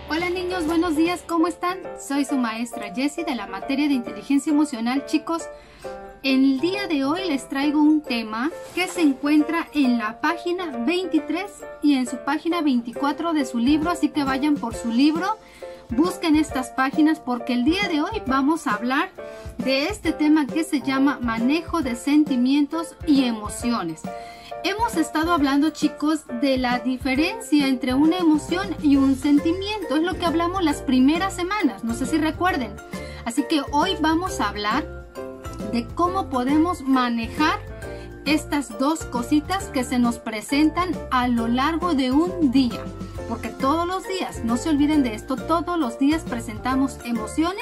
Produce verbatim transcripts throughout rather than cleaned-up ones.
Hola niños, buenos días, ¿cómo están? Soy su maestra Jessie de la materia de inteligencia emocional. Chicos, el día de hoy les traigo un tema que se encuentra en la página veintitrés y en su página veinticuatro de su libro, así que vayan por su libro, busquen estas páginas porque el día de hoy vamos a hablar de este tema que se llama manejo de sentimientos y emociones. Hemos estado hablando, chicos, de la diferencia entre una emoción y un sentimiento. Es lo que hablamos las primeras semanas, no sé si recuerden. Así que hoy vamos a hablar de cómo podemos manejar estas dos cositas que se nos presentan a lo largo de un día. Porque todos los días, no se olviden de esto, todos los días presentamos emociones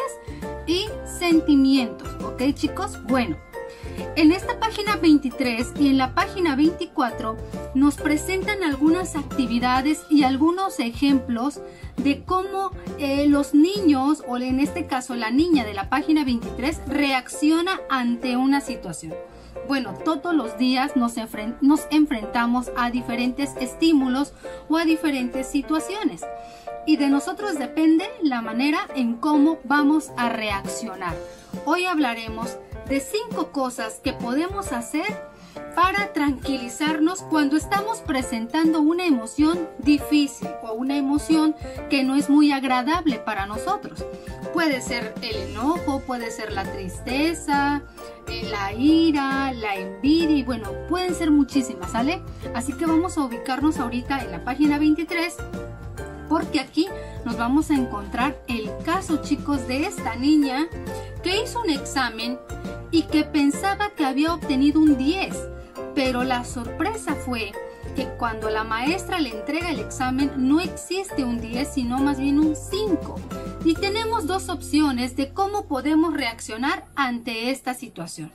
y sentimientos. ¿Ok, chicos? Bueno. En esta página veintitrés y en la página veinticuatro nos presentan algunas actividades y algunos ejemplos de cómo eh, los niños, o en este caso la niña de la página veintitrés, reacciona ante una situación. Bueno, todos los días nos, enfrent nos enfrentamos a diferentes estímulos o a diferentes situaciones. Y de nosotros depende la manera en cómo vamos a reaccionar. Hoy hablaremos de cinco cosas que podemos hacer para tranquilizarnos cuando estamos presentando una emoción difícil o una emoción que no es muy agradable para nosotros. Puede ser el enojo, puede ser la tristeza, la ira, la envidia y bueno, pueden ser muchísimas, ¿sale? Así que vamos a ubicarnos ahorita en la página veintitrés porque aquí nos vamos a encontrar el caso, chicos, de esta niña que hizo un examen y que pensaba que había obtenido un diez, pero la sorpresa fue que cuando la maestra le entrega el examen no existe un diez, sino más bien un cinco. Y tenemos dos opciones de cómo podemos reaccionar ante esta situación.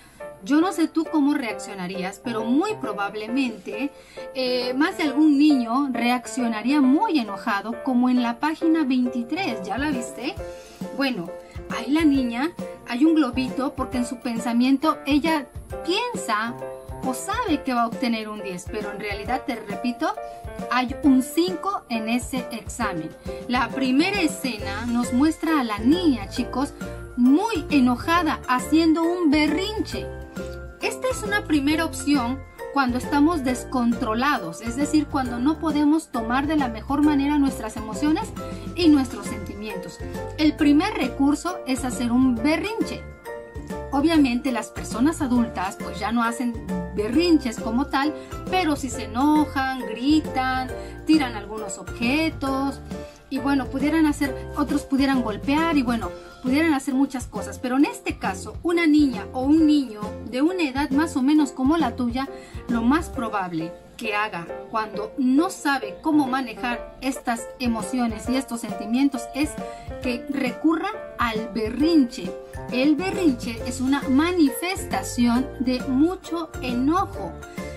Yo no sé tú cómo reaccionarías, pero muy probablemente eh, más de algún niño reaccionaría muy enojado, como en la página veintitrés. ¿Ya la viste? Bueno, ahí la niña, hay un globito porque en su pensamiento ella piensa o sabe que va a obtener un diez, pero en realidad, te repito, hay un cinco en ese examen. La primera escena nos muestra a la niña, chicos, muy enojada, haciendo un berrinche. Esta es una primera opción cuando estamos descontrolados, es decir, cuando no podemos tomar de la mejor manera nuestras emociones y nuestros sentimientos. El primer recurso es hacer un berrinche. Obviamente las personas adultas pues ya no hacen berrinches como tal, pero si se enojan, gritan, tiran algunos objetos y bueno, pudieran hacer, otros pudieran golpear y bueno, pudieran hacer muchas cosas. Pero en este caso, una niña o un niño de una edad más o menos como la tuya, lo más probable que haga cuando no sabe cómo manejar estas emociones y estos sentimientos es que recurra al berrinche. El berrinche es una manifestación de mucho enojo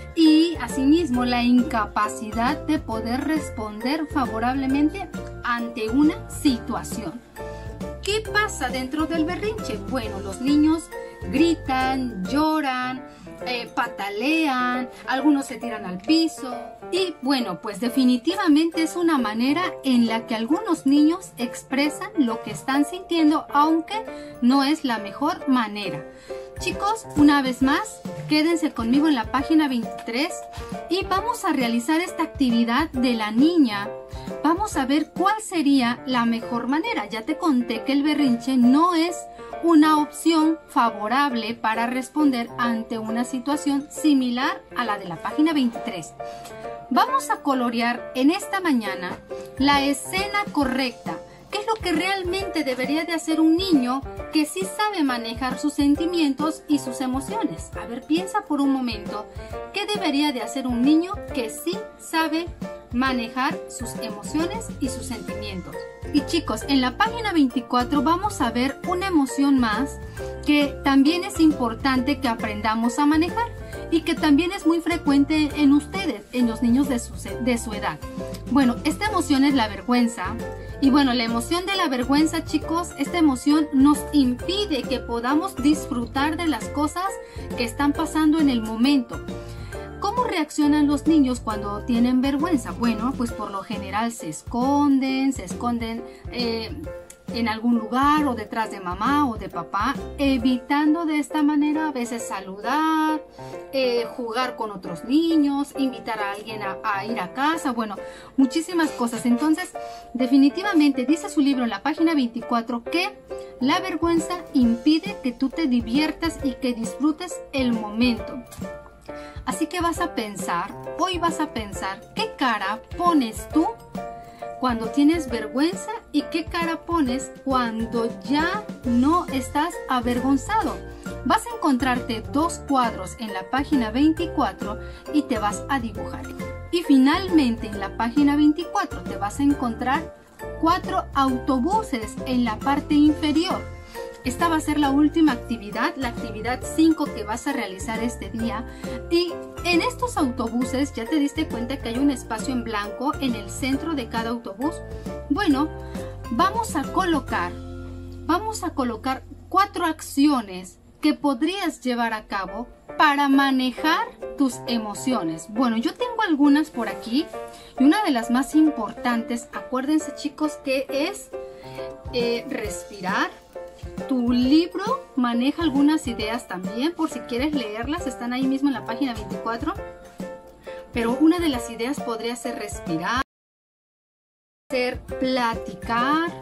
y asimismo la incapacidad de poder responder favorablemente ante una situación. ¿Qué pasa dentro del berrinche? Bueno, los niños gritan, lloran, eh, patalean, algunos se tiran al piso y bueno, pues definitivamente es una manera en la que algunos niños expresan lo que están sintiendo, aunque no es la mejor manera. Chicos, una vez más, quédense conmigo en la página veintitrés y vamos a realizar esta actividad de la niña. Vamos a ver cuál sería la mejor manera. Ya te conté que el berrinche no es una opción favorable para responder ante una situación similar a la de la página veintitrés. Vamos a colorear en esta mañana la escena correcta. ¿Qué es lo que realmente debería de hacer un niño que sí sabe manejar sus sentimientos y sus emociones? A ver, piensa por un momento, ¿qué debería de hacer un niño que sí sabe manejar sus emociones y sus sentimientos? Y chicos, en la página veinticuatro vamos a ver una emoción más que también es importante que aprendamos a manejar y que también es muy frecuente en ustedes, en los niños de su, de su edad. Bueno, esta emoción es la vergüenza. Y bueno, la emoción de la vergüenza, chicos, esta emoción nos impide que podamos disfrutar de las cosas que están pasando en el momento. ¿Cómo reaccionan los niños cuando tienen vergüenza? Bueno, pues por lo general se esconden, se esconden eh, en algún lugar o detrás de mamá o de papá, evitando de esta manera a veces saludar, eh, jugar con otros niños, invitar a alguien a, a ir a casa, bueno, muchísimas cosas. Entonces, definitivamente dice su libro en la página veinticuatro que la vergüenza impide que tú te diviertas y que disfrutes el momento. Así que vas a pensar, hoy vas a pensar, ¿qué cara pones tú cuando tienes vergüenza y qué cara pones cuando ya no estás avergonzado? Vas a encontrarte dos cuadros en la página veinticuatro y te vas a dibujar. Y finalmente en la página veinticuatro te vas a encontrar cuatro autobuses en la parte inferior. Esta va a ser la última actividad, la actividad cinco que vas a realizar este día. Y en estos autobuses ya te diste cuenta que hay un espacio en blanco en el centro de cada autobús. Bueno, vamos a colocar, vamos a colocar cuatro acciones que podrías llevar a cabo para manejar tus emociones. Bueno, yo tengo algunas por aquí y una de las más importantes, acuérdense chicos, que es eh, respirar. Tu libro maneja algunas ideas también, por si quieres leerlas, están ahí mismo en la página veinticuatro. Pero una de las ideas podría ser respirar, ser platicar,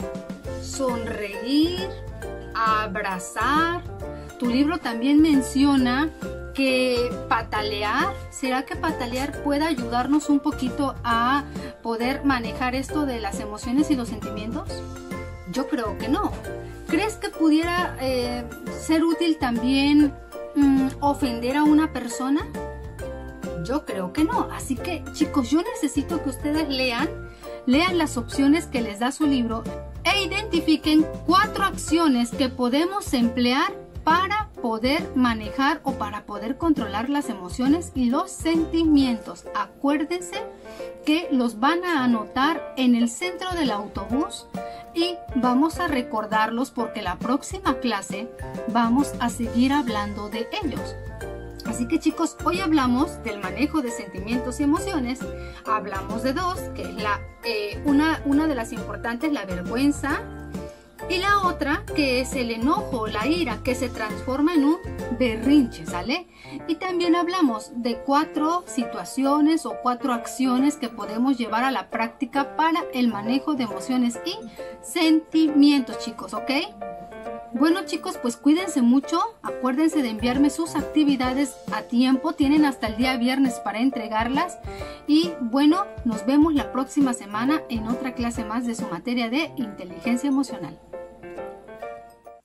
sonreír, abrazar. Tu libro también menciona que patalear. ¿Será que patalear pueda ayudarnos un poquito a poder manejar esto de las emociones y los sentimientos? Yo creo que no. ¿Crees que pudiera eh, ser útil también mmm, ofender a una persona? Yo creo que no. Así que, chicos, yo necesito que ustedes lean, lean las opciones que les da su libro e identifiquen cuatro acciones que podemos emplear para poder manejar o para poder controlar las emociones y los sentimientos. Acuérdense que los van a anotar en el centro del autobús y vamos a recordarlos porque la próxima clase vamos a seguir hablando de ellos. Así que chicos, hoy hablamos del manejo de sentimientos y emociones. Hablamos de dos, que es la, eh, una, una de las importantes, la vergüenza, y la otra que es el enojo, la ira, que se transforma en un berrinche, ¿sale? Y también hablamos de cuatro situaciones o cuatro acciones que podemos llevar a la práctica para el manejo de emociones y sentimientos, chicos, ¿ok? Bueno chicos, pues cuídense mucho, acuérdense de enviarme sus actividades a tiempo, tienen hasta el día viernes para entregarlas y bueno, nos vemos la próxima semana en otra clase más de su materia de inteligencia emocional.